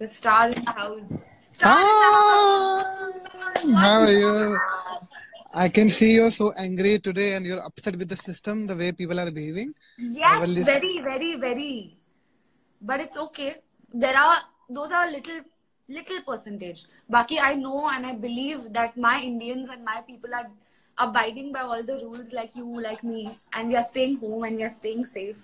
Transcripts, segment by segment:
The star in the house. Star in the Hi, house. how What's are going you? on? I can see you're so angry today and you're upset with the system, the way people are behaving. Yes, Well, this, very, very, very. But it's okay. There are those are little percentage. Baki, I know and I believe that my Indians and my people are abiding by all the rules like you, like me, and we are staying home and we are staying safe.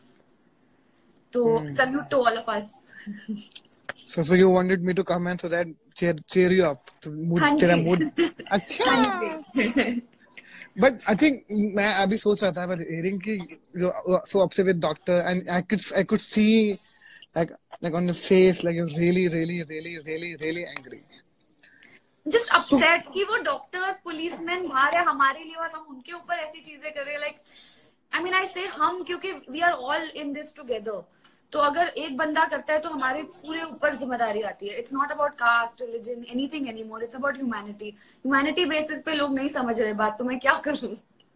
So salute to all of us. so you wanted me to come and so that cheer you up. तो mood, हाँ तेरा जी. mood. हाँ अच्छा. जी. But I think मैं अभी सोच रहा था but hearing कि you're so upset with doctor and I could see like on your face like you're really angry. Just So upset कि वो डॉक्टर्स पुलिसमैन बाहर है हमारे लिए और हम उनके ऊपर ऐसी चीजें कर रहे हैं लाइक आई मीन आई से हम क्योंकि we are all in this together तो अगर एक बंदा करता है तो हमारे पूरे ऊपर जिम्मेदारी आती है it's not about caste religion anything anymore it's about humanity basis पे लोग नहीं समझ रहे बात तो मैं क्या करूं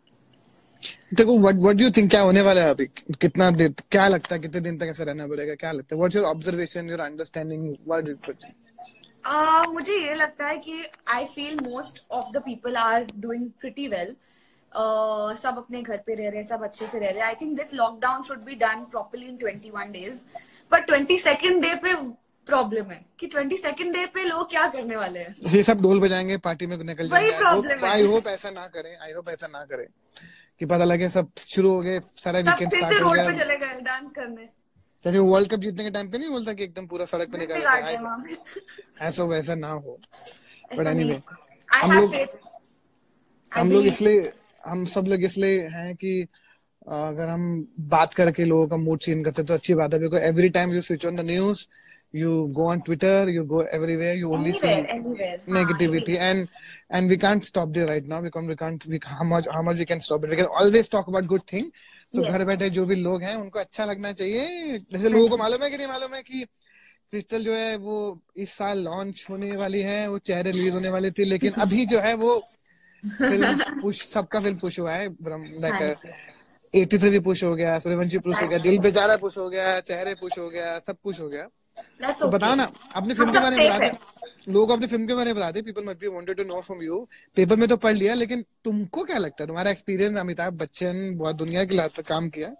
देखो what do you think क्या होने वाला है अभी कितना दिन क्या लगता है कितने दिन तक ऐसा रहना पड़ेगा क्या लगता है what's your observation your understanding what do you मुझे ये लगता है कि I feel most of the people are doing pretty well सब अपने घर पे रह रहे हैं सब अच्छे से रह रहे हैं I think this lockdown should be done properly in 21 days पर 22nd डे पे प्रॉब्लम है कि 22nd डे पे लोग क्या करने वाले हैं ये सब ढोल बजाएंगे पार्टी में निकल वही जाएंगे प्रॉब्लम आई है होप ऐसा ना करें कि पता लगे सब शुरू हो गए सारा सब वीकेंड फिर से स्टार्ट हो रोड गया पे चले गए डांस करने जैसे वर्ल्ड कप जीतने के टाइम पे नहीं बोलता कि एकदम पूरा सड़क पे फिर निकाल बिगाड़ के गए वहां पे ऐसा वैसा ना हो बट ऐसा नहीं एनीवे आई हम हैव लोग फेथ आई हम लोग बिलीव इसलिए हम सब लोग इसलिए हैं कि अगर हम बात करके लोगों का मूड चेंज करते तो अच्छी बात है because every time you switch on the news you go on Twitter, you go everywhere, you only see anywhere हाँ negativity and we can't stop there right now. How much we can stop it. We can always talk about good thing. तो घर yes बैठे जो भी लोग हैं उनको अच्छा लगना चाहिए जैसे हाँ लोगों को जी मालूम है कि नहीं मालूम है कि क्रिस्टल जो है वो इस साल लॉन्च होने वाली है वो चेहरे रिलीज होने वाली थी लेकिन अभी जो है वो सबका फिल्म पुश हुआ है हाँ लाइक जी 83 भी पुश हो गया सूर्यवंशी पुश हो गया दैट्स दिल बेचारा पुश हो गया चेहरे पुश हो गया सब पुश हो गया दैट्स तो ओके बताओ ना अपनी हम फिल्म के सब बारे में बता सेफ दे है लोगों को अपनी फिल्म के बारे में बता दे people must be wanted to know from you paper में तो पढ़ लिया लेकिन तुमको क्या लगता है तुम्हारा एक्सपीरियंस अमिताभ बच्चन बहुत दुनिया के लायक काम किया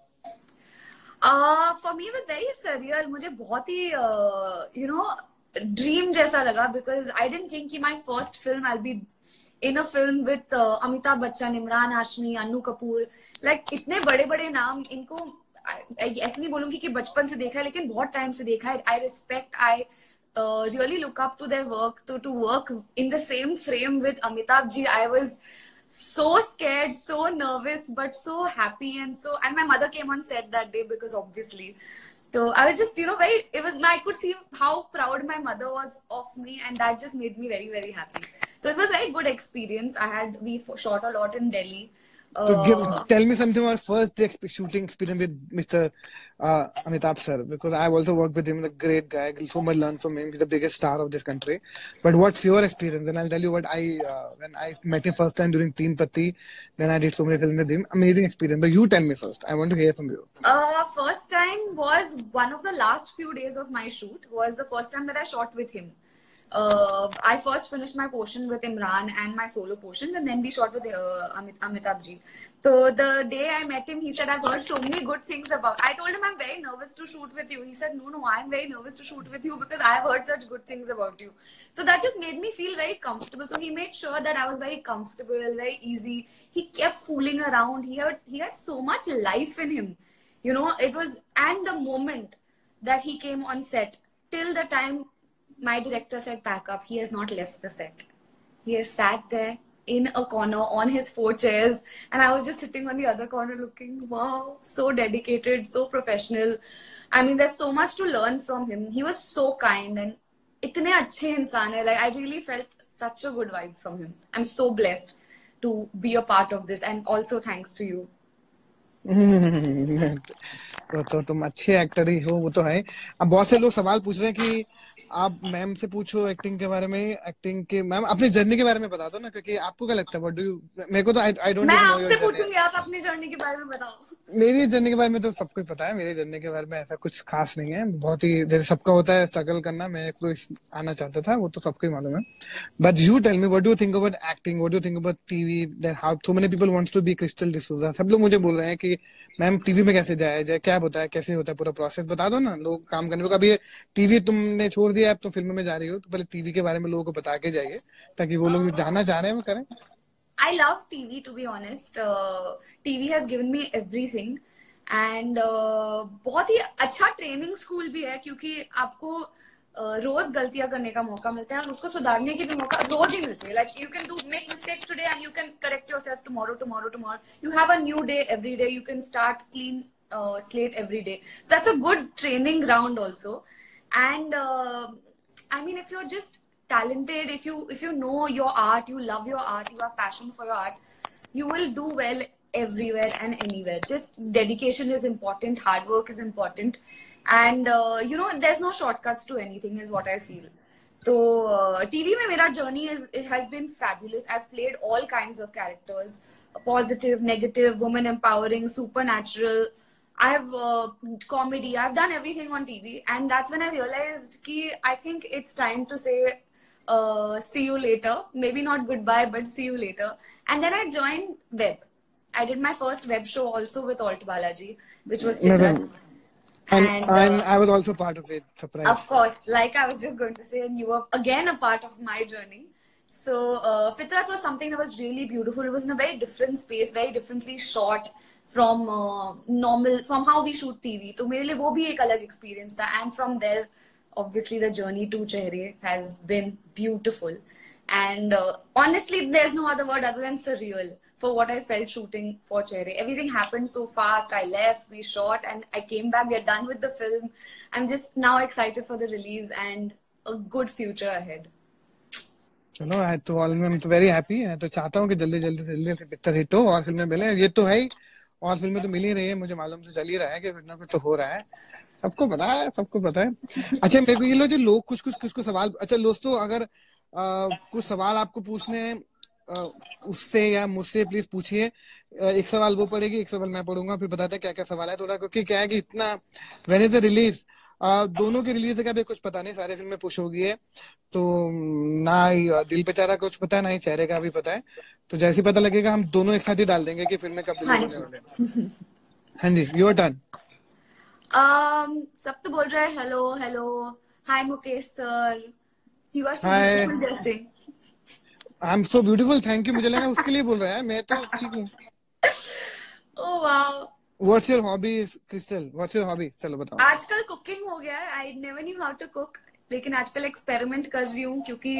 for me was very surreal मुझे बहुत ही यू नो ड्रीम जैसा लगा बिकॉज आई डिडंट थिंक कि my first film I be in a film with Amitabh Bachchan Imran Hashmi Annu Kapoor like इतने बड़े बड़े नाम इनको ऐसे नहीं बोलूंगी कि बचपन से देखा है लेकिन बहुत टाइम से देखा है I respect I really look up to their work to work in the same frame with Amitabh ji I was so scared so nervous but so happy and my mother came on set that day because obviously so I was just I could see how proud my mother was of me and that just made me very very happy so it was a very good experience we shot a lot in Delhi So tell me something about first day shooting experience with Mr. Amitabh sir because I've also worked with him. He's a great guy. So much learn from him. He's the biggest star of this country. But what's your experience? Then I'll tell you what when I met him first time during Teen Patti. Then I did so many films with him. Amazing experience. But you tell me first. I want to hear from you. First time was one of the last few days of my shoot was the first time that I shot with him. I first finished my portion with Imran and my solo portion, and then we shot with Amitabh ji. So the day I met him, he said, "I've heard so many good things about." I told him I'm very nervous to shoot with you. He said, "No, I'm very nervous to shoot with you because I've heard such good things about you." So that just made me feel very comfortable. So he made sure that I was very comfortable, very easy. He kept fooling around. He had so much life in him. It was and the moment that he came on set till the time my director said pack up, he has not left the set. He has sat there in a corner on his 4 chairs and I was just sitting on the other corner looking, wow, so dedicated, so professional. I mean, there's so much to learn from him. He was so kind and itne achhe insaan hai. Like I really felt such a good vibe from him. I'm so blessed to be a part of this and also thanks to you. तो तुम अच्छे actor ही हो, वो तो है। अब बहुत से लोग सवाल पूछ रहे हैं कि आप मैम से पूछो एक्टिंग के बारे में, एक्टिंग के मैम अपनी जर्नी के बारे में बता दो ना, क्योंकि आपको क्या लगता है, व्हाट डू यू, मेरे को तो आई डोंट मैं इवन नो योर आपसे जर्नी। पूछूंगी, आप अपनी जर्नी के बारे में बताओ। मेरी जर्नी के बारे में तो सबको ही पता है, मेरी जर्नी के बारे में ऐसा कुछ खास नहीं है, बहुत ही जैसे सबका होता है स्ट्रगल करना, मैं तो आना चाहता था, वो तो सबको ही मालूम है। But you tell me, what do you think about acting, what do you think about TV, that how so many people wants to be Crystal D'Souza. सब लोग मुझे बोल रहे हैं कि मैम टीवी में कैसे जाया जाए, क्या होता है, कैसे होता है, पूरा प्रोसेस बता दो ना, लोग काम करने को। अभी टीवी तुमने छोड़ दिया, अब तो फिल्मों में जा रही हो, तो पहले टीवी के बारे में लोगों को बता के जाइए, ताकि वो लोग जो जानना चाह रहे हैं वो करें। I love TV, to be honest. TV has given me everything. And बहुत ही अच्छा ट्रेनिंग स्कूल भी है, क्योंकि आपको रोज गलतियां करने का मौका मिलता है और उसको सुधारने की भी मौका रोज ही मिलती है. Like you can do make mistakes today and you can correct yourself tomorrow. You have a new day every day. You can start clean slate every day. So that's a good training ground also. And I mean, if you're just talented, if you know your art, you love your art, you have passion for your art, you will do well everywhere and anywhere. Just dedication is important, hard work is important, and there's no shortcuts to anything, is what I feel. So TV में मेरा journey it has been fabulous. I've played all kinds of characters, positive, negative, woman empowering, supernatural. I've comedy. I've done everything on TV, and that's when I realized कि I think it's time to say see you later. Maybe not goodbye, but see you later. And then I joined web. I did my first web show also with Alt Balaji, which was Fitrat. And I was also part of it. Surprise. Of course, like I was just going to say, and you were again a part of my journey. So Fitrat was something that was really beautiful. It was in a very different space, very differently shot from from how we shoot TV. तो मेरे लिए वो भी एक अलग experience था. And from there, obviously, the journey to Chehre has been beautiful. And honestly, there's no other word other than surreal for what I felt shooting for Chehre. Everything happened so fast. I left, we shot, and I came back. We are done with the film. I'm just now excited for the release and a good future ahead. चलो, आई तो very happy है, तो चाहता हूँ कि जल्दी जल्दी से जल्दी पिक्चर हिट हो और फिल्में मिले, ये तो है ही, और फिल्में तो मिल ही रही है, मुझे मालूम तो चल ही रहा है कि कुछ ना कुछ तो हो रहा है, सबको पता है, सबको पता है। अच्छा, मेरे को ये लो जो लोग कुछ सवाल, अच्छा दोस्तों, अगर कुछ सवाल आपको पूछने हैं उससे या मुझसे, प्लीज पूछिए। एक सवाल वो पढ़ेगी, एक सवाल मैं पढ़ूंगा, फिर बताते हैं क्या क्या सवाल है थोड़ा, क्योंकि क्या है कि इतना व्हेन इज द रिलीज, दोनों की रिलीज का भी कुछ पता नहीं, सारे फिल्में पुश हो गई है, तो ना ही दिल बेचारा का कुछ पता है, ना ही चेहरे का भी पता है, तो जैसे पता लगेगा हम दोनों एक साथ ही डाल देंगे कि फिल्में कब रिलीज होने वाले हैं। हाँ जी, योर टर्न। सब तो बोल रहे हैं hello hi Mukesh sir, you are so beautiful dressing. I am so beautiful, thank you. मुझे लगा उसके लिए बोल रहा है, मैं तो ठीक हूँ। Oh wow. What's your hobby, Crystal? What's your hobby? चलो बताओ। आजकल कुकिंग हो गया है। I never knew how to cook, लेकिन आजकल एक्सपेरिमेंट कर रही हूँ, क्योंकि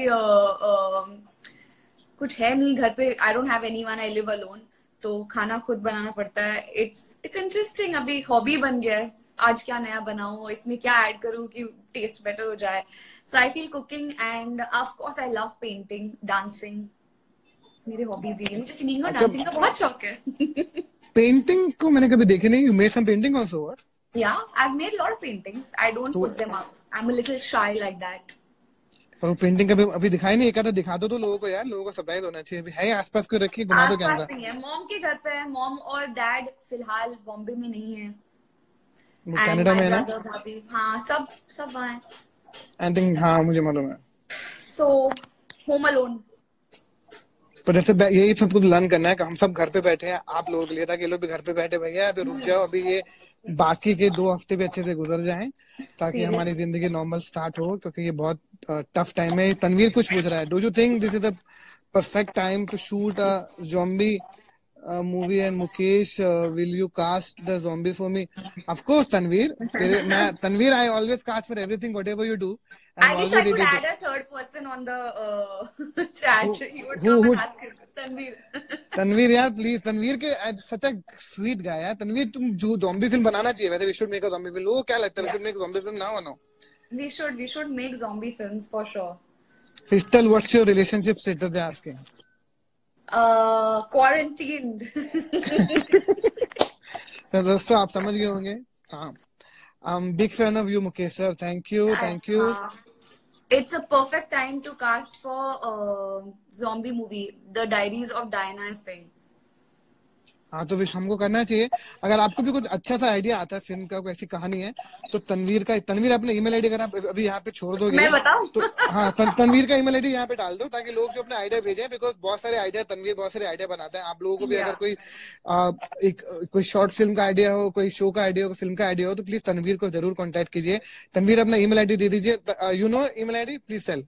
कुछ है नहीं घर पे। I don't have anyone, I live alone, तो खाना खुद बनाना पड़ता है। It's interesting, अभी हॉबी बन गया है। आज क्या नया बनाऊं, इसमें क्या ऐड करूं कि टेस्ट बेटर हो जाए। So I feel cooking and of course I love painting, dancing. मेरे हॉबीज ये, मुझे सिंगिंग और डांसिंग का बहुत शौक है। पेंटिंग को मैंने कभी देखे नहीं। You made some painting also, what? Yeah, I've made a lot of paintings. I don't put them up. I'm a little shy like that. पर वो पेंटिंग कभी अभी दिखाई नहीं, एक आधा दिखा दो तो लोगों को, यार लोगों को सरप्राइज होना चाहिए। अभी है आसपास कोई रखी, घुमा दो कैमरा। आसपास नहीं है, मॉम के घर पे है। मॉम और डैड फिलहाल बॉम्बे में नहीं है, वो कनाडा में है ना? हाँ, सब वहाँ है। आई थिंक, हाँ मुझे मालूम है। So home alone. पर जैसे यही सबको लर्न करना है कि हम सब घर पे बैठे हैं आप लोगों के लिए, ताकि लोग भी घर पे बैठे, भैया अभी रुक जाओ, अभी ये बाकी के 2 हफ्ते भी अच्छे से गुजर जाएं, ताकि हमारी जिंदगी नॉर्मल स्टार्ट हो, क्योंकि ये बहुत टफ टाइम है। तनवीर कुछ पूछ रहा है, do you think this is the perfect time to shoot a zombie movie and Mukesh, will you cast the zombie for me? Of course, Tanveer. Tanveer, I always cast for everything, whatever you do. I wish I could add a third person on the chat. You would come and ask him. Tanveer. Tanveer, यार please, Tanveer के such a sweet guy है। Tanveer, तुम जो zombie film बनाना चाहिए, वैसे we should make a zombie film। वो क्या लगता है, we should make a zombie film now or no? We should make zombie films for sure. Crystal, what's your relationship status? They're asking. Quarantined. तो दोस्तों आप समझ गए होंगे हाँ, big fan of you, Mukesh sir. Thank you, thank you. It's a perfect time to cast for zombie movie, The Diaries of Diana Singh. हाँ, तो wish हमको करना चाहिए। अगर आपको भी कुछ अच्छा सा आइडिया आता है फिल्म का, कोई ऐसी कहानी है, तो तनवीर अपने ईमेल आईडी अगर आप अभी यहाँ पे छोड़ दोगे, मैं बताऊं? तो हाँ, तनवीर का ईमेल आईडी यहाँ पे डाल दो, ताकि लोग जो अपने आइडिया भेजें, बिकॉज बहुत सारे आइडिया तनवीर बहुत सारे आइडिया बनाता है। आप लोगों को भी अगर कोई कोई शॉर्ट फिल्म का आइडिया हो, कोई शो का आइडिया हो, फिल्म का आइडिया हो, तो प्लीज तनवीर को जरूर कॉन्टेक्ट कीजिए। तनवीर अपना ईमेल आईडी दे दीजिए। You know email ID, please sell.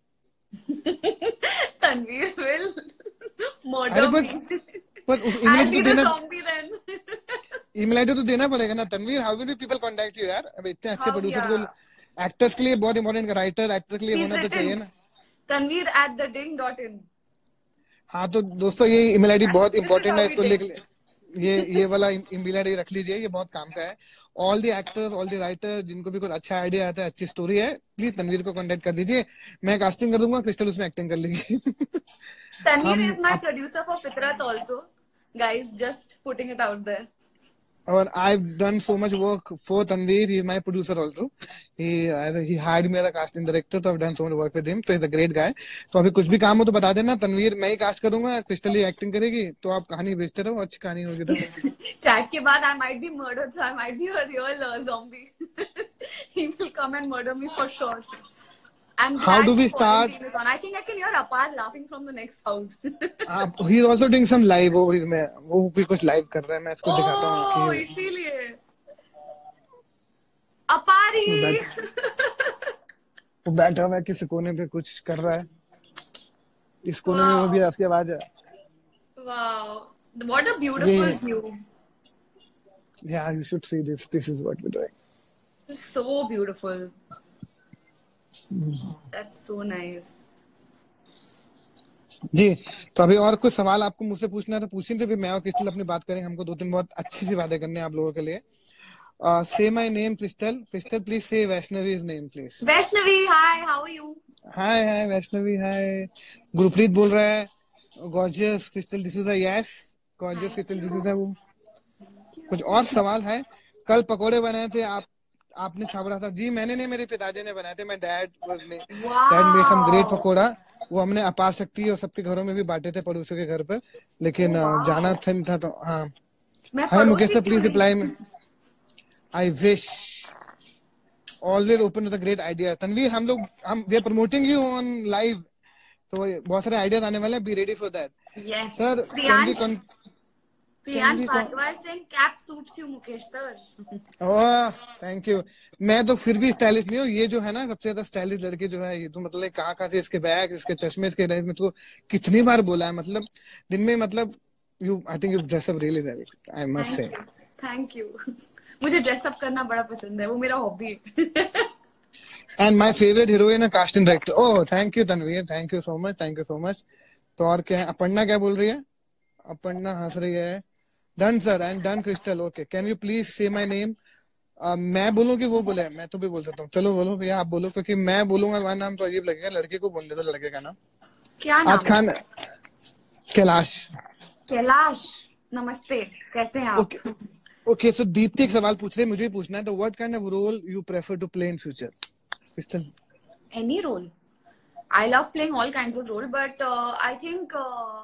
Tanveer will अरे murder me. पर उस ईमेल I'll आईडी be तो the देना, zombie then. ईमेल आईडी तो देना पड़ेगा ना Tanveer. How will people contact you यार? अब इतने अच्छे How, प्रोड्यूसर को, yeah. एक्टर्स के लिए बहुत इंपॉर्टेंट, राइटर एक्टर के लिए He's होना तो चाहिए written ना। Tanveer@theding.in. हाँ, तो दोस्तों ये ईमेल आईडी बहुत This is इंपॉर्टेंट how है, we इसको लिख ding. ले। ये वाला ईमेल आईडी रख लीजिए, ये बहुत काम का है। All the actors, all the writer, जिनको भी कुछ अच्छा आइडिया आता है, अच्छी स्टोरी है, प्लीज तनवीर को कांटेक्ट कर दीजिए। मैं कास्टिंग कर दूंगा, क्रिस्टल उसमें एक्टिंग कर लेगी। Tanveer हम is my producer for Fitrat also. Guys, just putting it out there. और I've done so much work for Tanveer. He is my producer also. He hired me as a casting director, तो I've done so much work with him. तो he's a great guy. तो अभी कुछ भी काम हो तो बता देना, तनवीर मैं ही कास्ट करूंगा, क्रिस्टल ही एक्टिंग करेगी, तो आप कहानी भेजते रहो, अच्छी कहानी होगी तो। Chat के बाद I might be murdered, so I might be a real zombie. He will come and murder me for sure. I'm glad How do we quarantine start? is on. I think I can hear Apar laughing from the next house. He is also doing some live, वो भी कुछ live कर रहा है, मैं इसको दिखाता हूँ Oh, कि इसीलिए अपारी वो बैठा हुआ है किसी कोने पे कुछ कर रहा है। इस कोने में वो भी आपकी आवाज है। Wow, what a beautiful view. Yeah, you should see this. This is what we're doing. So beautiful. That's so nice. जी, तो अभी और कुछ सवाल आपको मुझसे पूछना है तो पूछिए, फिर मैं और क्रिस्टल अपनी बात करेंगे। हमको 2-3 बहुत अच्छी सी बातें करनी है आप लोगों के लिए। Say my name, Crystal. Crystal, please say Vaishnavi's name, please. Vaishnavi, hi, how are you? Hi, Vaishnavi, hi. Gurpreet बोल रहा है। Gorgeous, Crystal D'Souza, yes. Gorgeous, Crystal D'Souza, वो। कुछ और सवाल है? कल पकोड़े बनाए थे आपने साबरा साहब जी? मैंने नहीं, मेरे पिताजी ने बनाए थे। My dad made some great pakora. वो हमने अपार शक्ति और सबके घरों में भी बांटे थे, पड़ोसियों के घर पर, लेकिन जाना था तो हाँ। Hi Mukesh sir, please reply me. I wish always open with a great idea. Tanveer, हम we are promoting you on live, तो बहुत सारे आइडियाज आने वाले हैं, be ready for that. Yes. Sir Priyansh Bhardwaj saying cap suits you, Mukesh sir. Oh, thank you. मैं तो फिर भी स्टाइलिश नहीं हूँ। ये जो है ना सबसे ज्यादा स्टाइलिश लड़के जो है, ये तो मतलब कहाँ से इसके बैग, इसके चश्मे, इसके ड्रेस में तो कितनी बार बोला है, मतलब दिन में, मतलब I think you dress up really well, I must say. Thank you. मुझे ड्रेस अप करना बड़ा पसंद है, वो मेरा हॉबी है। And my favourite heroine casting director. Oh, thank you Tanveer, thank you so much, thank you so much. तो और क्या है? अपर्णा क्या बोल रही है? अपर्णा हंस रही है। Done sir, and done Crystal. Okay, can you please say my name? मैं बोलूं कि वो बोले? मैं तो भी बोल सकता हूँ। चलो बोलो भैया, आप बोलो, क्योंकि मैं बोलूंगा तुम्हारा नाम तो अजीब लगेगा। लड़के को बोलने दो, लड़के का नाम। क्या नाम? आज खान। कैलाश। कैलाश, नमस्ते, कैसे हैं आप? ओके, सो दीप्ति एक सवाल पूछ रहे हैं, मुझे भी पूछना है। तो what kind of role you prefer to play in future? Crystal. Any role. I love playing all kinds of role, but I think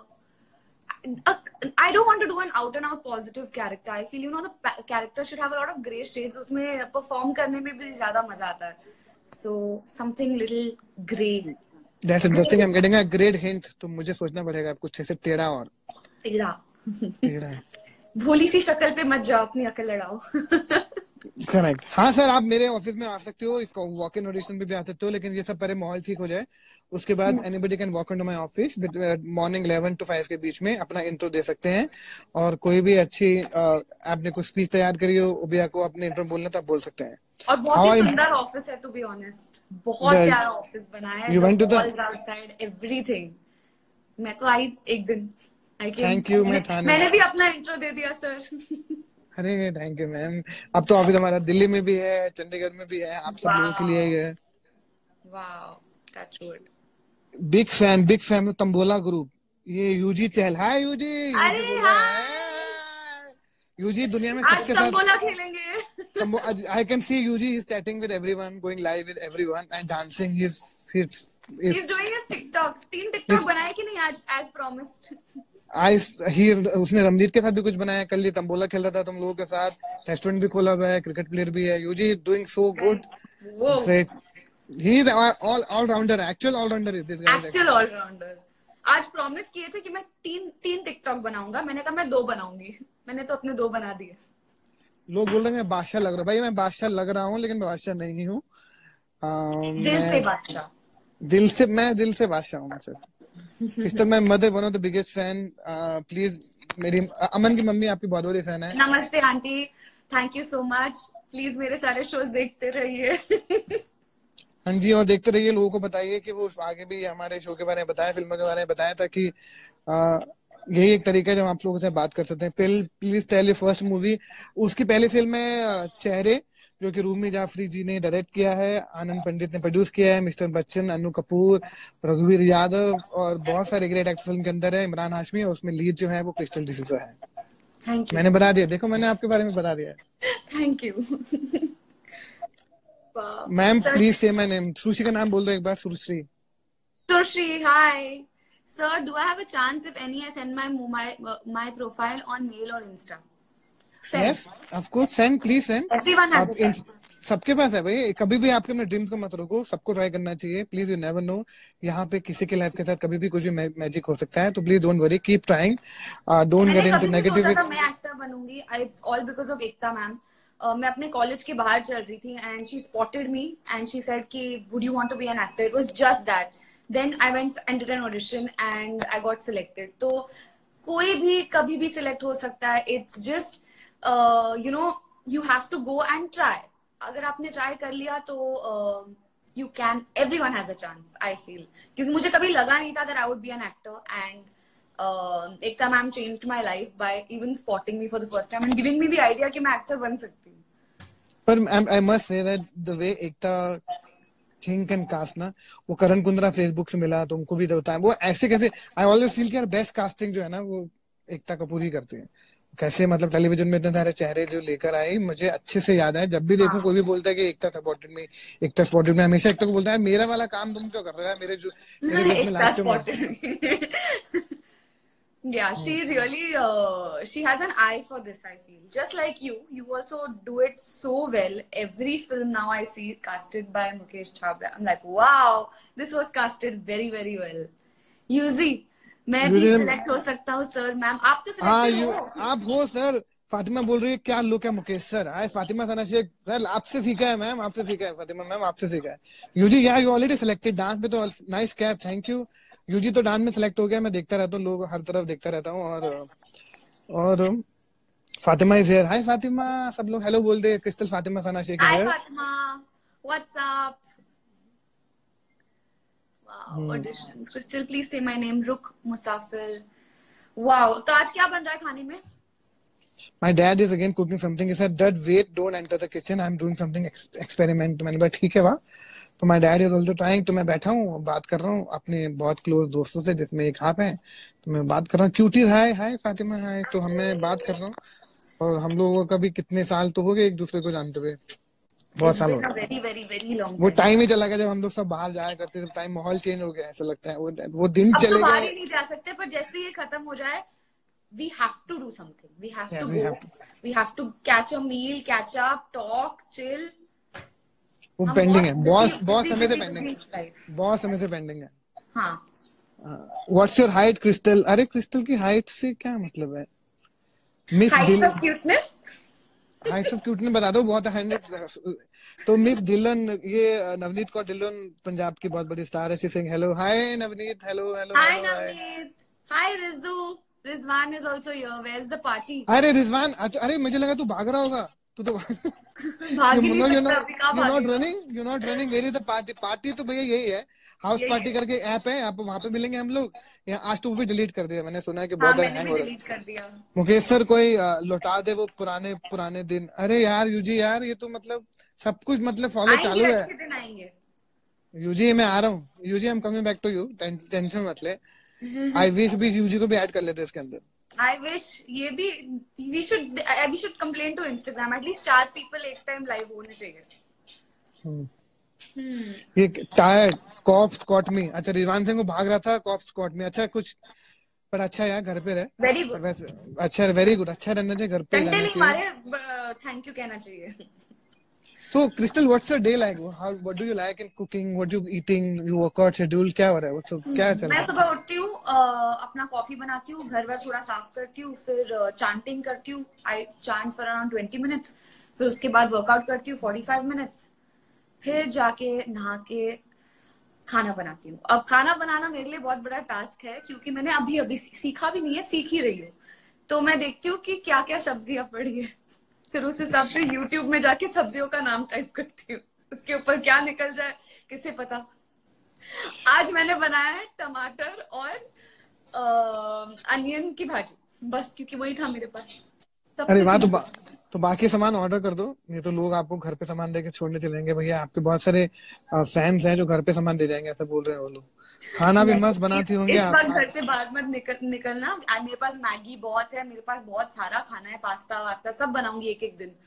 I don't want to do an out and out positive character. I feel the character should have a lot of gray shades. उसमें perform करने में भी ज्यादा मजा आता है. So something little gray. That's interesting. I'm getting a great hint. तो मुझे सोचना पड़ेगा कुछ ऐसे टेढ़ा और टेढ़ा। भोली सी शक्ल पे मत जाओ, अपनी अकल लड़ाओ। करेक्ट। हाँ सर, आप मेरे ऑफिस में आ सकते हो, वॉक इन ऑडिशन पे भी आ सकते हो, लेकिन ये सब पहले माहौल ठीक हो जाए, उसके बाद anybody can walk into my office morning 11 to 5 के बीच में, अपना इंट्रो दे सकते हैं। और कोई भी अच्छी आपने कोई स्पीच तैयार करी हो, उबिया को अपने इंट्रो बोलना तो आप बोल सकते हैं। और बहुत ही सुंदर ऑफिस है, टू बी ऑनेस्ट, बहुत प्यारा ऑफिस बनाया है। Walls outside everything. मैं तो आई एक दिन। Thank you. मैंने भी अपना इंट्रो दे दिया सर। अरे थैंक यू मैम। अब तो ऑफिस हमारा दिल्ली में भी है, चंडीगढ़ में भी है, आप सब लोगों के लिए ही है। Wow, touch wood. Big fan tambola group. ये यूजी चहल। हाय यूजी। अरे यूजी दुनिया में आज सबके तंबोला साथ खेलेंगे। I can see Yuji is chatting with everyone, going live with everyone and dancing. He's doing his TikToks. 3 TikTok बनाए कि नहीं आज, as promised? उसने रमनीत के साथ भी कुछ बनाया, कल ये तंबोला खेल रहा था तुम लोगों के साथ, रेस्टोरेंट भी खोला हुआ है, क्रिकेट प्लेयर भी है. Yuzi is doing so good, great. He is all rounder, actual all rounder is this guy. Actual all rounder. आज प्रॉमिस किए थे कि मैं तीन टिकटॉक बनाऊंगा, मैंने कहा मैं 2 बनाऊंगी. मैंने तो अपने 2 बना दिए. लोग बोल रहे हैं मैं बादशाह लग रहा हूँ. भाई मैं बादशाह लग रहा हूँ, लेकिन मैं बादशाह नहीं हूँ. दिल से बादशाह. दिल से बादशाह हूँ मैं sir. Crystal, my mother one of the biggest fan. Please मेरी अमन की मम्मी आपकी बहुत बड़ी फैन है. नमस्ते aunty, thank you so much. Please मेरे सारे शोज देखते रहिए. हाँ जी, और देखते रहिए. लोगों को बताइए कि वो आगे भी हमारे शो के बारे में बताया, फिल्मों के बारे में बताया, ताकि यही एक तरीका है जब आप लोगों से बात कर सकते हैं. Please tell your first movie. उसकी पहली फिल्म है चेहरे, जो कि रूमी जाफरी जी ने डायरेक्ट किया है, आनंद पंडित ने प्रोड्यूस किया है, मिस्टर बच्चन, अनु कपूर, रघुवीर यादव और बहुत सारे ग्रेट एक्टर फिल्म के अंदर है. इमरान हाशमी, और उसमें लीड जो है वो क्रिस्टल डिसूजा है. Thank you. मैंने बता दिया, देखो मैंने आपके बारे में बता दिया. Thank you. Ma'am please say my name. Sushri का नाम बोल दो एक बार. सुश्री. Sushri, hi. Sir, do I have a chance, if any, I send my profile on mail or Insta? Send. Yes, of course, send, please send. Everyone has a chance. सबके पास है भाई. कभी भी आपके अपने ड्रीम्स को मत रोको, सबको ट्राई करना चाहिए. प्लीज, यू नेवर नो, यहाँ पे किसी के लाइफ के साथ कभी भी कुछ भी मैजिक हो सकता है. तो please don't worry, keep trying, don't get into negativity. मैं एक्टर बनूंगी. It's all because of Ekta ma'am. मैं अपने कॉलेज के बाहर चल रही थी and she spotted me and she said कि would you want to be an actor. It was just that. Then I went and did an audition and I got selected. तो कोई भी कभी भी सिलेक्ट हो सकता है. It's just you know, you have to go and try. अगर आपने ट्राई कर लिया तो you can. Everyone has a chance, I feel. क्योंकि मुझे कभी लगा नहीं था that I would be an actor. And Ekta ma'am changed my life by even spotting me for the first time and giving me the idea कि मैं actor बन सकती हूँ. पर I must say that the way Ekta think and cast ना, वो करण Kundra Facebook से मिला तो उनको भी होता है. वो ऐसे कैसे, I always feel कि यार बेस्ट कास्टिंग जो है ना वो एकता कपूर ही करती है. कैसे मतलब टेलीविजन में इतने सारे चेहरे जो लेकर आई, मुझे अच्छे से याद है. जब भी देखूं कोई भी बोलता है कि एकता सपोर्टेड में, एकता सपोर्टेड में, हमेशा एकता को बोलता है मेरा वाला काम तुम क्यों कर रहे हो. मेरे ग्रुप में लास्ट में. Yeah, she really, she has an eye for this, I feel. Just like you also do it so well. Every film now I see casted by Mukesh Chhabra. I'm like, wow, this was casted very, very well. Yuzi, मैं भी select हो सकता हूँ sir, ma'am. आप तो select हो. आप हो sir. फातिमा बोल रही है क्या लुक है Mukesh sir. Hi Fatima Sana Shaikh sir, आपसे सीखा है मैम, आपसे सीखा है. फातिमा मैम आपसे सीखा है. यूजी या यू ऑलरेडी सिलेक्टेड. डांस में तो nice cap, thank you. Yuzi तो डांस में सिलेक्ट हो गया. मैं देखता रहता हूँ, लोग हर तरफ देखता रहता हूँ. और Fatima is here. Hi Fatima. सब लोग हेलो बोल दे. Crystal Fatima Sana Shaikh. Hi Fatima, what's up. Wow, auditions. Crystal please say my name. रुक मुसाफिर. वाओ, तो आज क्या बन रहा है खाने में? My dad is again cooking something. He said, "Dad, wait, don't enter the kitchen. I'm doing something experiment." मैंने बोला ठीक है वाह. तो my dad is also trying. तो मैं बैठा हूँ, बात कर रहा हूँ अपने बहुत क्लोज दोस्तों से, जिसमें एक आप है. तो मैं बात कर रहा हूँ. Cutie hi. Hi Fatima hi. तो हमें बात कर रहा हूँ. और हम लोगों का भी कितने साल तो हो गए एक दूसरे को जानते हुए. बहुत साल हो गए. वो टाइम ही चला गया जब हम लोग सब बाहर जाया करते थे. टाइम माहौल चेंज हो गया ऐसा लगता है. वो दिन चले गए. बाहर ही नहीं जा सकते. पर जैसे ये खत्म हो जाए, we have to do something. We have to go. We have to catch a meal, catch up, talk, chill. वो पेंडिंग है. बहुत समय से पेंडिंग है. बहुत समय से पेंडिंग है. हाँ. What's your height Crystal. अरे क्रिस्टल की हाइट से क्या मतलब है? Miss heights of cuteness. Heights of cuteness बता दो. बहुत 100. तो मिस डिलन, ये नवनीत कौर डिलन पंजाब की बहुत बड़ी स्टार है. She sing hello. Hi Navneet. Hello hello. Hi Navneet. Hi Riju. Rizwan is also here. Where's the party? अरे रिजवान. अरे मुझे लगा तू भाग रहा होगा. तू तो भाग ही नहीं सकता. You're not running. Where is the party? Party तो भैया यही है. हाउस पार्टी करके ऐप है, आप वहाँ पे मिलेंगे हम लोग. आज तो वो भी डिलीट कर दिया. मैंने सुना है कि बहुत हैंग हो रहा है. मुकेश सर कोई लौटा दे वो पुराने दिन. अरे यार यूजी यार, ये तो मतलब सब कुछ मतलब फॉलो चालू है. यूजी मैं आ रहा हूँ. Yuzi I am coming back to you. Tension मत ले. आई विश भी यूजी को भी ऐड कर लेते इसके अंदर. I wish ये भी we should complain to Instagram. At least 4 people एक time live होने चाहिए. ये टायर कॉप्स कॉट मी, अच्छा रिजवान सिंह को भाग रहा था कॉप्स कॉट मी, अच्छा कुछ पर अच्छा यार घर पे रहे. Very good. वैसे अच्छा वेरी गुड, अच्छा रहना चाहिए, घर पे डंडे रहना नहीं चाहिए. मारे, थैंक यू कहना चाहिए. So Crystal, what's your day like? What do you like in cooking? What do you eating? You workout schedule क्या हो रहा है? क्या चल रहा मैं है? सुबह उठती हूँ, अपना कॉफी बनाती हूँ, घर वर थोड़ा साफ करती हूँ, फिर चांटिंग करती हूँ. I chant for around 20 minutes. फिर उसके बाद वर्कआउट करती हूँ 45 मिनट्स. फिर जाके नहा के खाना बनाती हूँ. अब खाना बनाना मेरे लिए बहुत बड़ा टास्क है, क्योंकि मैंने अभी अभी सीखा भी नहीं है, सीख ही रही हूँ. तो मैं देखती हूँ कि क्या क्या सब्जियां पड़ी है, फिर उस हिसाब से यूट्यूब में जाके सब्जियों का नाम टाइप करती हूँ. उसके ऊपर क्या निकल जाए किसे पता. आज मैंने बनाया है टमाटर और अनियन की भाजी, बस, क्योंकि वही था मेरे पास. अरे वाह, तो बाकी सामान ऑर्डर कर दो, नहीं तो लोग आपको घर पे सामान देके छोड़ने चलेंगे. भैया आपके बहुत सारे फैंस हैं जो घर पे सामान दे जाएंगे, ऐसा बोल रहे हैं वो लोग. खाना भी मस्त बनाती होंगे इस आप. वक्त घर से बाहर मत निकलना. मेरे पास मैगी बहुत है, मेरे पास बहुत सारा खाना है, पास्ता वास्ता सब बनाऊंगी एक एक दिन.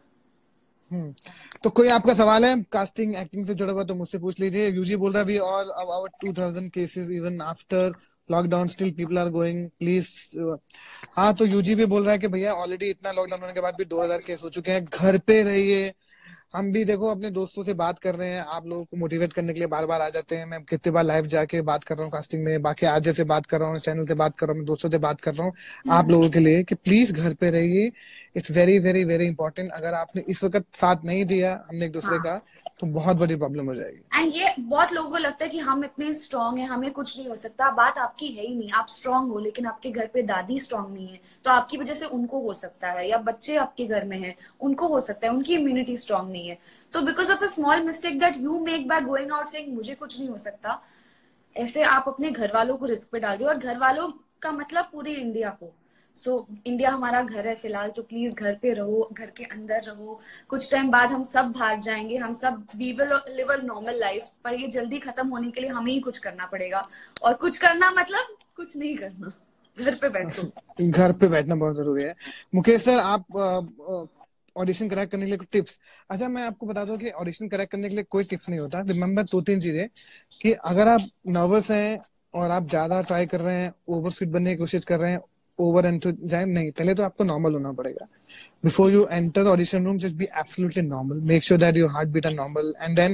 तो कोई आपका सवाल है कास्टिंग एक्टिंग से जुड़ा हुआ तो मुझसे पूछ लीजिए. यूजी बोल रहा है we all about 2000 cases even after lockdown still people are going please. हाँ, तो यूजी भी बोल रहा है कि भैया ऑलरेडी इतना लॉकडाउन होने के बाद भी 2000 केस हो चुके हैं, घर पे रहिए. हम भी देखो अपने दोस्तों से बात कर रहे हैं, आप लोगों को मोटिवेट करने के लिए बार बार आ जाते हैं. मैं कितनी बार लाइव जाके बात कर रहा हूँ कास्टिंग में, बाकी आज से बात कर रहा हूँ, चैनल से बात कर रहा हूँ, दोस्तों से बात कर रहा हूँ आप लोगों के लिए कि प्लीज घर पे रहिए. It's very very very important. अगर आपने इस वक्त साथ नहीं दिया हमने एक दूसरे का, तो बहुत बड़ी प्रॉब्लम हो जाएगी. एंड ये बहुत लोगों को लगता है कि हम इतने स्ट्रांग हैं, हमें कुछ नहीं हो सकता. बात आपकी है ही नहीं. आप स्ट्रांग हो, लेकिन आपके घर पे दादी स्ट्रांग नहीं है, तो आपकी वजह से उनको हो सकता है. या बच्चे आपके घर में हैं, उनको हो सकता है, उनकी इम्यूनिटी स्ट्रांग नहीं है. तो because of a small mistake that you make by going out saying मुझे कुछ नहीं हो सकता, ऐसे आप अपने घर वालों को रिस्क पे डाल रहे हो. और घर वालों का मतलब पूरे इंडिया को. सो इंडिया हमारा घर है फिलहाल, तो प्लीज घर पे रहो, घर के अंदर रहो. कुछ टाइम बाद हम सब बाहर जाएंगे, हम सब we will live a normal life. पर ये जल्दी खत्म होने के लिए हमें ही कुछ करना पड़ेगा. और कुछ करना मतलब कुछ नहीं करना, घर पे बैठो. घर पे बैठना बहुत जरूरी है. मुकेश सर, आप ऑडिशन क्रैक करने के लिए कुछ टिप्स. अच्छा मैं आपको बता दूं कि ऑडिशन क्रैक करने के लिए कोई टिप्स नहीं होता. रिमेम्बर 2-3 चीजें कि अगर आप नर्वस हैं और आप ज्यादा ट्राई कर रहे हैं, ओवर स्वीट बनने की कोशिश कर रहे हैं, ओवर एंथुसियाज्म नहीं, पहले तो आपको नॉर्मल होना पड़ेगा. Before you enter the audition room just be absolutely normal. Make sure that your heart beat are normal and then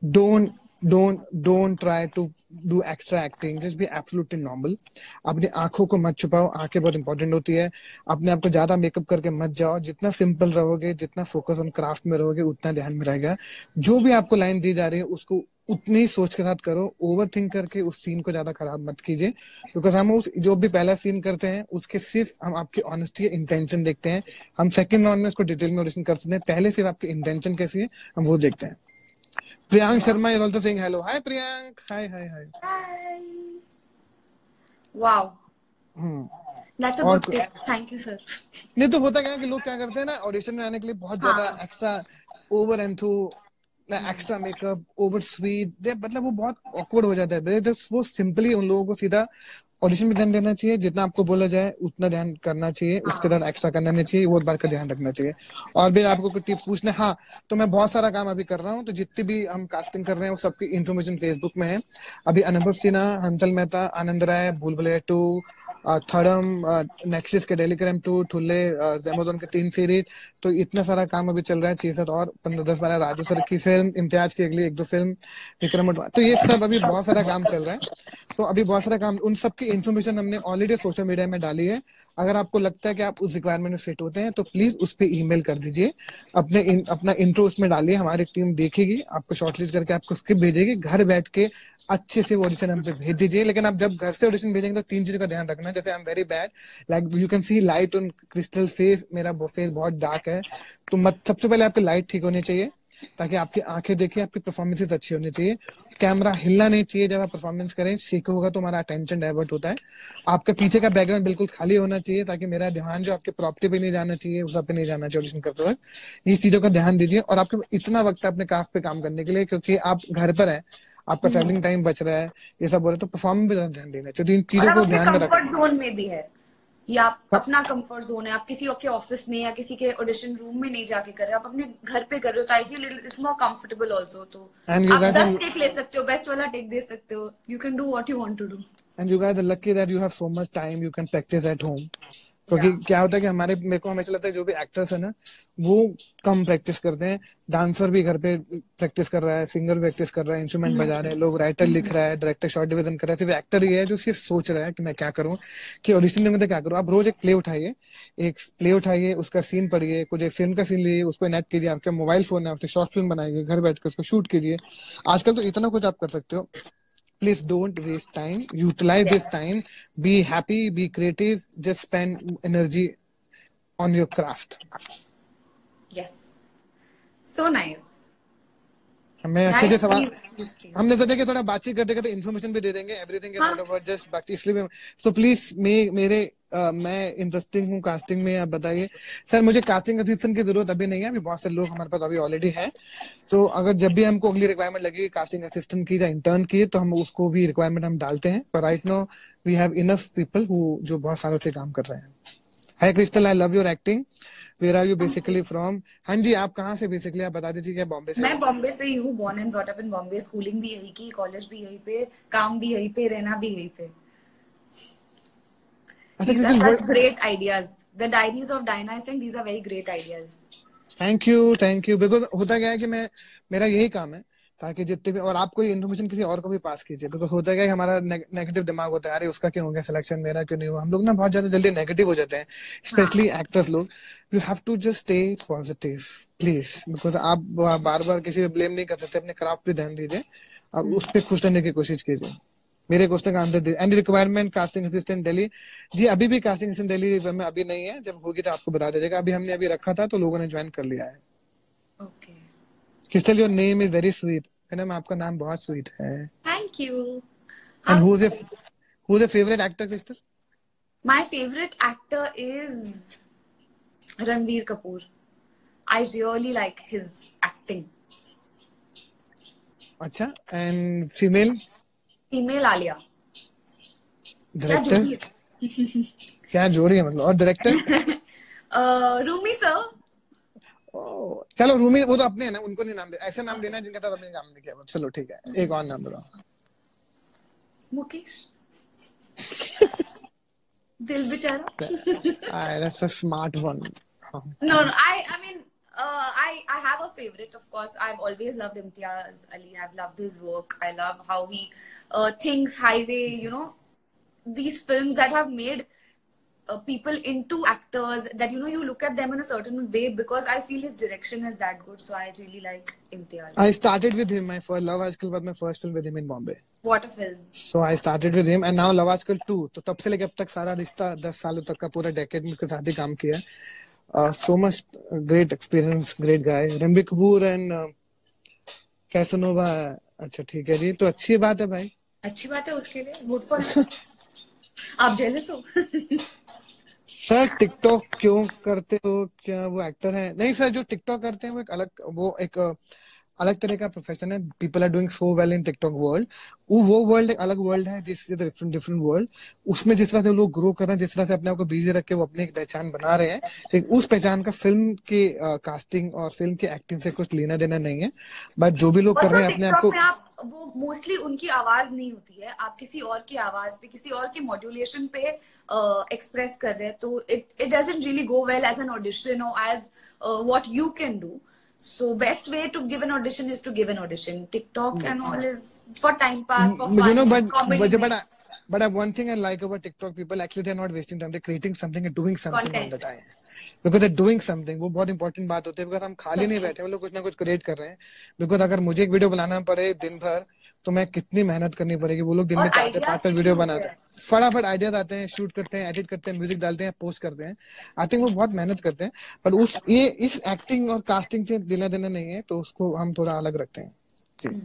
don't try to do extra acting. Just be absolutely normal. अपनी आंखों को मत छुपाओ, आंखें बहुत important होती है. अपने आप को ज्यादा मेकअप करके मत जाओ. जितना सिंपल रहोगे, जितना फोकस ऑन क्राफ्ट में रहोगे, उतना ध्यान में रहेगा. जो भी आपको लाइन दी जा रही है उसको उतनी सोच के साथ करो. ओवर थिंक करके उस सीन को ज्यादा खराब मत कीजिए. बिकॉज हम उस जो भी पहला सीन करते हैं उसके सिर्फ हम आपकी ऑनेस्टी इंटेंशन देखते हैं. हम सेकंड राउंड में उसको डिटेल में ऑडिशन कर सकते हैं. पहले सिर्फ आपकी इंटेंशन कैसी है हम वो देखते हैं. Priyank Sharma is also saying hello. Hi Priyank. Hi. Hi. Wow. That's a good tip. Thank you, sir. नहीं तो होता क्या है कि लोग क्या करते हैं ना, ऑडिशन में आने के लिए बहुत ज्यादा extra over enthu, extra makeup, over sweet, मतलब वो बहुत ऑकवर्ड हो जाता है. वो सिंपली उन लोगों को सीधा ऑडिशन में ध्यान देना चाहिए. जितना आपको बोला जाए उतना ध्यान करना चाहिए, उसके बाद एक्स्ट्रा करना नहीं चाहिए. वो बार का ध्यान रखना चाहिए. और भी आपको कुछ टिप्स पूछने. हाँ, तो मैं बहुत सारा काम अभी कर रहा हूँ. तो जितनी भी हम कास्टिंग कर रहे हैं वो सबकी इन्फॉर्मेशन फेसबुक में है. अभी अनुभव सिन्हा, हंसल मेहता, आनंद राय, भूल भुलैया 2, थर्डम, नेटफ्लिक्स के डेली क्राइम 2, ठुल्ले, अमेज़न के 3 सीरीज. तो इतना सारा काम अभी चल रहा है. 6-7 और 15-10-12 राजू सर की फिल्म, इम्तियाज की अगली 1-2 फिल्म, विक्रम. तो ये सब अभी बहुत सारा काम चल रहा है. तो अभी बहुत सारा काम, उन सब की इन्फॉर्मेशन हमने ऑलरेडी सोशल मीडिया में डाली है. अगर आपको लगता है कि आप उस रिक्वायरमेंट में फिट होते हैं तो प्लीज उस पर ईमेल कर दीजिए. अपना इंट्रो उसमें डालिए. हमारी टीम देखेगी, आपको शॉर्टलिस्ट करके आपको स्क्रिप्ट भेजेगी. घर बैठ के अच्छे से ऑडिशन हम पे भेज दीजिए. लेकिन आप जब घर से ऑडिशन भेजेंगे तो 3 चीजों का ध्यान रखना. जैसे I am very bad, like you can see light on Crystal face. मेरा फेस बहुत डार्क है, तो सबसे पहले आपकी लाइट ठीक होनी चाहिए ताकि आपकी आंखें देखें. आपकी परफॉर्मेंसेस अच्छी होनी चाहिए. कैमरा हिलना नहीं चाहिए जब आप परफॉर्मेंस करें. शेक होगा तो हमारा अटेंशन डाइवर्ट होता है. आपका पीछे का बैकग्राउंड बिल्कुल खाली होना चाहिए ताकि मेरा ध्यान जो आपके प्रॉपर्टी पे नहीं जाना चाहिए, उस पे नहीं जाना चाहिए ऑडिशन करते वक्त. ये चीजों का ध्यान दीजिए. और आपके इतना वक्त है अपने क्राफ्ट पे काम करने के लिए, क्योंकि आप घर पर हैं, आपका ट्रैवलिंग टाइम बच रहा है, ये सब हो रहा है. तो परफॉर्मेंस पे ध्यान देना चाहिए. तो इन चीजों को ध्यान में रखना. कंफर्ट जोन में भी है. या आप अपना कंफर्ट जोन है, आप किसी के ऑफिस में या किसी के ऑडिशन रूम में नहीं जाके कर रहे हो, आप अपने घर पे कर रहे हो, तो I feel it's more comfortable also. तो And you आप guys 10 are टेक ले सकते हो, बेस्ट वाला टेक दे सकते हो, you can do what you want to do. and you guys are lucky that you have so much time you can practice at home. क्योंकि या क्या होता है कि मेरे को हमेशा लगता है जो भी एक्टर्स है ना वो कम प्रैक्टिस करते हैं। डांसर भी घर पे प्रैक्टिस कर रहा है, सिंगर भी प्रैक्टिस कर रहा है, इंस्ट्रूमेंट बजा रहे हैं लोग, राइटर लिख रहा है, डायरेक्टर शॉर्ट डिवीजन कर रहा है। सिर्फ एक्टर ही है जो सिर्फ सोच रहा है कि मैं क्या करूं, कि ऑडिशन दूंगा तो क्या करूं। आप रोज एक प्ले उठाइए, उसका सीन पढ़िए, कुछ एक फिल्म का सीन लीजिए, उसको एनेक्ट कीजिए, आपका मोबाइल फोन है उससे शॉर्ट फिल्म बनाइए, घर बैठ कर उसको शूट कीजिए। आजकल तो इतना कुछ आप कर सकते हो। Please don't waste time. Utilize this time. Be happy. Be creative. Just spend energy on your craft. Yes, so nice. हमें अच्छे से नाइस, सवाल, प्लीज प्लीज प्लीज। हमने सोचा कि थोड़ा बातचीत करते करते इन्फॉर्मेशन भी दे देंगे। एवरीथिंग इज हाँ, नॉट अबाउट जस्ट बाकी, इसलिए तो प्लीज मैं इंटरेस्टिंग हूँ कास्टिंग में, आप बताइए। सर मुझे कास्टिंग असिस्टेंट की जरूरत अभी नहीं है, अभी बहुत से लोग हमारे पास अभी ऑलरेडी है। तो अगर जब भी हमको अगली रिक्वायरमेंट लगेगी कास्टिंग असिस्टेंट की या इंटर्न की, तो हम उसको भी रिक्वायरमेंट हम डालते हैं। पर right now we have enough people who जो बहुत सालों से काम कर रहे हैं। Hi Crystal, I love your acting. Where are you thank you. Basically from? हाँ जी, आप कहाँ से बेसिकली, आप बता दीजिए। क्या बॉम्बे से मैं हो? बॉम्बे से ही हूँ, born and brought up in Bombay, schooling भी यहीं की, कॉलेज भी यहीं पे, काम भी यहीं पे, रहना भी यहीं पे। अच्छा These are Crystal, such great ideas. The diaries of Diana is saying these are very great ideas. Thank you. Because होता क्या है कि मेरा यही काम है, ताकि जितने भी, और आप कोई इन्फॉर्मेशन किसी और को भी पास कीजिए। बिकॉज होता क्या है कि हमारा नेगेटिव दिमाग होता है, अरे उसका क्यों हो गया सिलेक्शन, मेरा क्यों नहीं हुआ। हम लोग ना बहुत ज्यादा जल्दी नेगेटिव हो जाते हैं, हाँ, स्पेशली एक्टर्स लोग। You have to just stay positive please, because आप बार बार किसी पे ब्लेम नहीं कर सकते। अपने क्राफ्ट पे ध्यान दीजिए और उस पर खुश रहने की कोशिश कीजिए। मेरे क्वेश्चन का आंसर दे। And requirement casting assistant Delhi, जी अभी भी कास्टिंग असिस्टेंट दिल्ली में अभी नहीं है, जब होगी तो आपको बता दीजिएगा। अभी हमने अभी रखा था तो लोगों ने ज्वाइन कर लिया है। okay. Crystal your name is very sweet, madam आपका नाम बहुत स्वीट है। Thank you. And How sweet. Who is favourite actor Crystal? My favorite actor is Ranbir Kapoor. I really like his acting. अच्छा, and female? Female Alia. क्या director? जोड़ी है? क्या जोड़ी है मतलब। और डायरेक्टर? Rumi sir. चलो रूमी, वो तो अपने है ना, उनको नहीं नाम दे, ऐसे नाम देना है जिनके साथ अपने काम नहीं किया। चलो ठीक है, एक और नाम बताओ। Mukesh. दिल बेचारा. That's a smart one. No, no. I mean, I have a favorite. Of course, I've always loved Imtiaz Ali. I've loved his work. I love how he thinks highway. You know, these films that have made people into actors. That you look at them in a certain way because I feel his direction is that good. So I really like Imtiaz. I started with him. My first Love Aajkal was my first film with him in Bombay. What a film! So I started with him and now Love Aajkal 2. तो तब से लेके अब तक सारा रिश्ता 10 सालों तक का पूरा डेकेड में उसके साथ ही काम किया। So much great experience, great guy. Ranbir Kapoor and Casanova. अच्छा ठीक है जी, तो अच्छी बात है भाई। अच्छी बात है उसके लिए, गुड फॉर हिम। आप जेलस हो? सर टिकटॉक क्यों करते हो, क्या वो एक्टर है? नहीं सर, जो टिकटॉक करते हैं वो एक अलग तरह का प्रोफेशन है। People are doing so well in TikTok world. वो वर्ल्ड एक अलग वर्ल्ड है, this is different different world. उसमें जिस तरह से लोग ग्रो कर रहे हैं, जिस तरह से अपने आप को बिजी रख के वो अपनी एक पहचान बना रहे हैं, लेकिन उस पहचान का फिल्म की कास्टिंग और फिल्म की एक्टिंग से कुछ लेना देना नहीं है। बट जो भी लोग कर रहे हैं अपने आप टिकटॉक को, में आप वो मोस्टली उनकी आवाज नहीं होती है, आप किसी और की आवाज पे, किसी और की मॉड्यूलेशन पे एक्सप्रेस कर रहे हैं, तो it doesn't really go well as an audition और as what you can do. So best way to give an audition is to give an audition. TikTok and all is for time pass, for fun, comedy. But one thing I like about TikTok people, actually they're not wasting time. They're creating something and doing something all the time. Because they're doing something. वो बहुत important बात होती है। Because हम खाली नहीं बैठे, हम लोग कुछ ना कुछ क्रिएट कर रहे हैं। बिकॉज अगर मुझे एक वीडियो बनाना पड़े दिन भर, तो मैं कितनी मेहनत करनी पड़ेगी। वो लोग दिन में 4 से 5 वीडियो बनाते हैं, फटाफट आइडियाज आते हैं, शूट करते हैं, एडिट करते हैं, म्यूजिक डालते हैं, पोस्ट करते हैं। आई थिंक वो बहुत मेहनत करते हैं। पर इस एक्टिंग और कास्टिंग से लेना देना नहीं है, तो उसको हम थोड़ा अलग रखते हैं जी।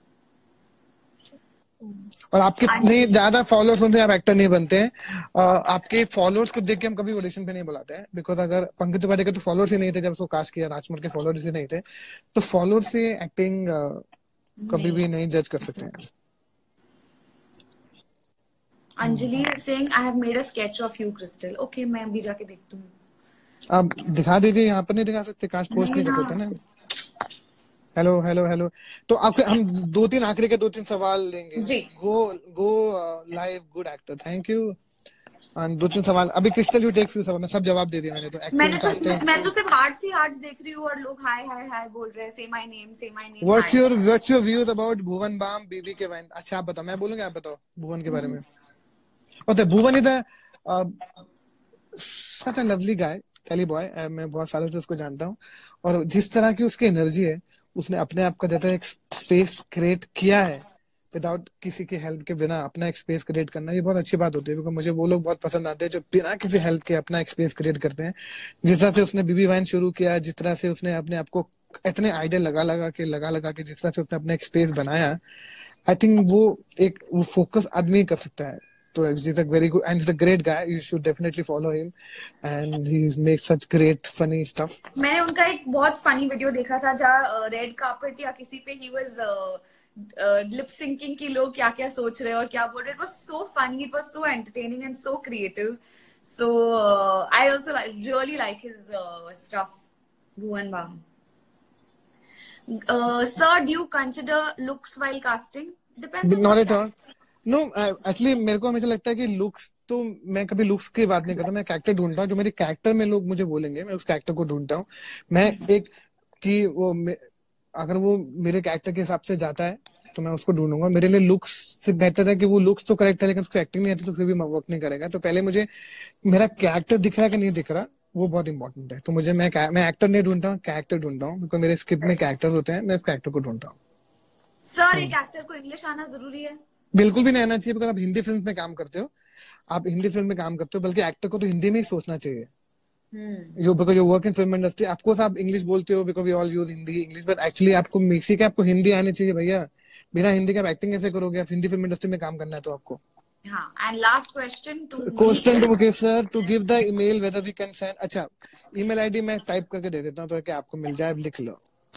और आपके नहीं ज्यादा फॉलोअर्स होते हैं, आप एक्टर नहीं बनते हैं। आपके फॉलोअर्स को देख के हम कभी ऑडिशन पे नहीं बुलाते हैं। बिकॉज अगर पंकज त्रिपाठी के तो फॉलोअर्स ही नहीं थे जब उसको कास्ट किया, राजकुमार के फॉलोअर्स ही नहीं थे, तो फॉलोअर्स से एक्टिंग कभी भी नहीं जज कर सकते हैं। Anjali is saying I have made a sketch of you, Crystal. Okay, मैं अभी जाके देखती हूँ. आप दिखा दीजिए, यहाँ पर नहीं दिखा सकते, काश पोस्ट नहीं कर सकते ना. Hello hello hello. तो आपके हम 2-3 आखिरी के 2-3 सवाल लेंगे. जी. Go live, good actor, thank you. 2-3 सवाल अभी. क्रिस्टल, यू टेक फ्यू सवाल. मैं सब जवाब दे दिया मैंने तो. मैं तो सिर्फ हार्ट्स देख रही हूँ और लोग हाय हाय हाय बोल रहे हैं. Say my name. What's your views about Bhuvan Bam BB के वैन. अच्छा आप बताओ, मैं बोलूंगा, आप बताओ भुवन के बारे में. Okay, Bhuvan is such a lovely guy, telly boy. मैं बहुत सालों से उसको जानता हूँ, और जिस तरह की उसकी एनर्जी है, उसने अपने आप का जैसा एक स्पेस क्रिएट किया है विदाउट किसी की हेल्प के, बिना अपना एक स्पेस क्रिएट करना, ये बहुत अच्छी बात होती है. क्योंकि मुझे वो लोग बहुत पसंद आते हैं जो बिना किसी हेल्प के अपना एक स्पेस क्रिएट करते हैं. जिस तरह से उसने बीबी वाइन शुरू किया, जिस तरह से उसने अपने आप को इतने आइडिया लगा लगा के जिस तरह से उसने अपना एक स्पेस बनाया, आई थिंक वो फोकस आदमी कर सकता है. तो he's a very good and he's a great guy. You should definitely follow him, and he makes such great funny stuff. मैंने उनका एक बहुत फनी वीडियो देखा था जहाँ रेड कार्पेट या किसी पे he was लिप सिंकिंग की लोग क्या क्या सोच रहे हैं और क्या बोल रहे हैं. It was so funny, it was so entertaining and so creative. So I also really like his stuff. Bhuvan Bam. Sir, do you consider looks while casting? Depends on Not at all. No, actually मेरे को हमेशा लगता है कि looks, तो मैं कभी looks की बात नहीं करता. मैं कैरेक्टर ढूंढता हूँ, जो मेरे कैरेक्टर में लोग मुझे बोलेंगे, मैं उस कैरेक्टर को ढूंढता हूँ. मैं एक कि अगर वो मेरे कैरेक्टर के हिसाब से जाता है तो मैं उसको ढूंढूंगा. मेरे लिए लुक्स से बेहतर है कि वो लुक्स तो करेक्ट है लेकिन उसको एक्टिंग नहीं आती तो फिर भी वर्क नहीं करेगा. तो पहले मुझे मेरा कैरेक्टर दिख रहा है कि नहीं दिख रहा, वो बहुत इंपॉर्टेंट है. तो मुझे मैं एक्टर नहीं ढूंढता हूँ, कैरेक्टर ढूंढता हूँ. क्योंकि मेरे स्क्रिप्ट में कैरेक्टर होते हैं, मैं उस कैरेक्टर को ढूंढता हूँ. सर, एक एक्टर को इंग्लिश आना जरूरी है? बिल्कुल भी नहीं आना चाहिए. अगर आप हिंदी फिल्म में काम करते हो, बल्कि एक्टर को तो हिंदी में ही सोचना चाहिए. Because you work in film industry, of course आप इंग्लिश बोलते हो because we all use Hindi English, but actually आपको बेसिक है, आपको हिंदी आनी चाहिए भैया. बिना हिंदी के आप एक्टिंग कैसे करोगे? आप हिंदी फिल्म इंडस्ट्री में काम करना है तो आपको. And last question okay sir, to give the email whether we can send. अच्छा, ईमेल आईडी मैं टाइप करके दे देता हूँ तो आपको मिल जाए, लिख लो.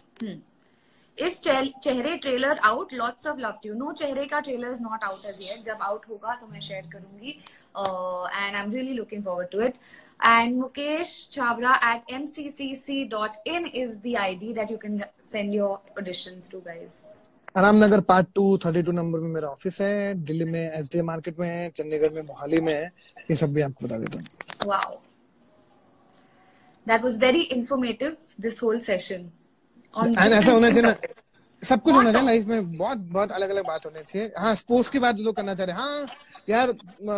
इस Chehre trailer out, lots of love to you. No, Chehre का trailer is not out as yet. जब आउट होगा तो मैं शेयर करूंगी, and I am really looking forward to it. And Mukesh Chabra at mccc.in is the ID that you can send your auditions to, guys. आराम नगर part 232 number में मेरा office है. दिल्ली में एसडी मार्केट में है, चंडीगढ़ में मोहाली में है. ये सब भी आपको बता देता हूँ. Wow, that was very informative, this whole session. ऐसा होना चाहिए ना, सब कुछ होना चाहिए लाइफ में. बहुत बहुत अलग अलग बात होनी चाहिए. हाँ, स्पोर्ट्स की बात लोग करना चाह रहे हैं. हाँ यार,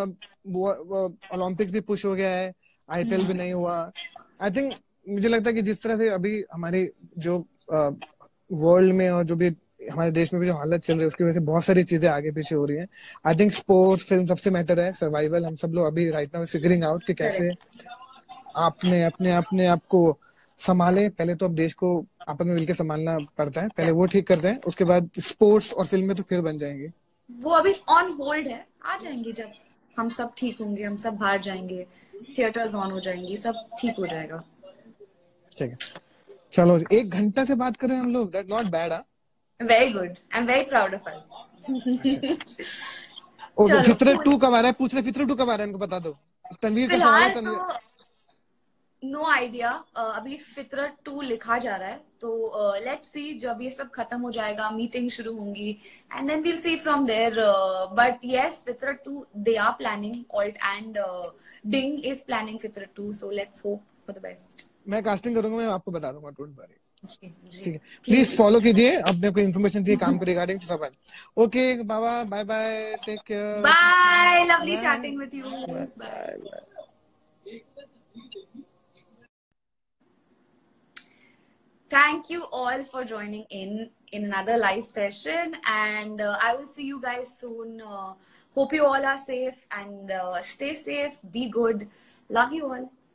ओलंपिक्स भी पुश हो गया है, आईपीएल भी नहीं हुआ. आई थिंक मुझे लगता है कि जिस तरह से अभी हमारी जो वर्ल्ड में और जो भी हमारे देश में भी जो हालत चल रही है, उसकी वजह से बहुत सारी चीजें आगे पीछे हो रही हैं. आई थिंक स्पोर्ट्स, फिल्म सबसे मैटर है. सर्वाइवल, हम सब लोग अभी राइट नाउ फिगरिंग आउट कि कैसे आपने अपने आप को संभाले. पहले तो अब देश को आपस में मिलकर संभालना पड़ता है, पहले वो ठीक करते हैं, उसके बाद स्पोर्ट्स और फिल्में तो फिर बन जाएंगे. वो अभी ऑन होल्ड है, आ जाएंगे जब हम सब ठीक होंगे, हम सब बाहर जाएंगे, थिएटर्स ऑन हो जाएंगी, सब ठीक हो जाएगा. ठीक है, चलो 1 घंटा से बात कर रहे हैं हम लोग. That not bad. Very good, I am very proud of us. Fitrat 2 कब आ रहा है? पूछ रहे फितरत 2 कब आ रहा है, इनको बता दो. तनवीर का सवाल है. No idea. अभी फितरत 2 लिखा जा रहा है, तो लेट्स सी. जब ये सब खत्म हो जाएगा, मीटिंग शुरू होंगी, and then will see from there. But yes, Fitrat 2 they are planning. Alt and ding is planning Fitrat 2, so let's hope for the best. मैं कास्टिंग करूंगा, मैं आपको बता दूंगा, डोंट वरी. ठीक है, प्लीज फॉलो कीजिए. अपने को इन्फॉर्मेशन चाहिए काम को रिगार्डिंग टू सब. ओके बाबा, bye bye, take care, bye. Lovely chatting with you. Bye. Thank you all for joining in another live session, and I will see you guys soon. Hope you all are safe, and stay safe, be good. Love you all.